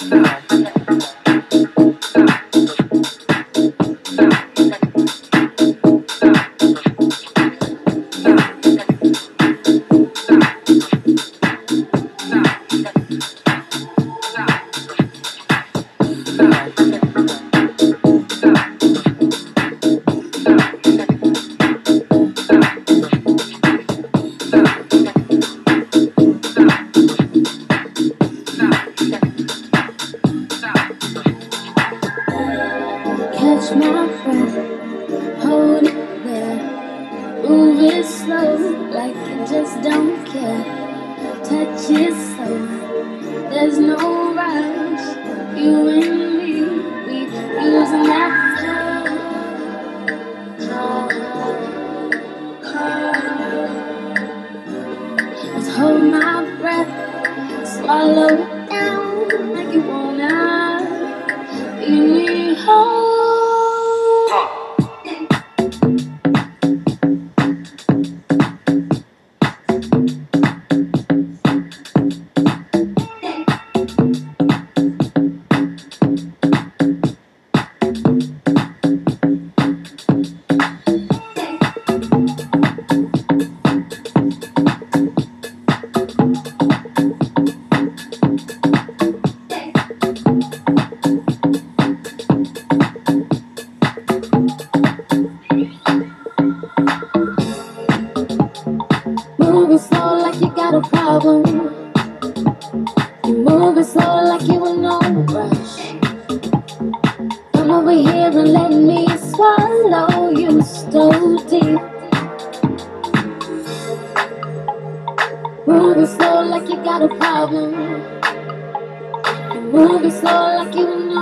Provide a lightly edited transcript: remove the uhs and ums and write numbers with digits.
Catch my breath, hold it there. Move it slow, like you just don't care. Touch it slow, there's no rush. You and me, we using that Just hold my breath, swallow it down like you wanna leave me whole. Moving slow like you got a problem. You moving slow like you in no rush. Come over here and let me swallow you so deep. Moving slow like you got a problem. You moving slow like you in no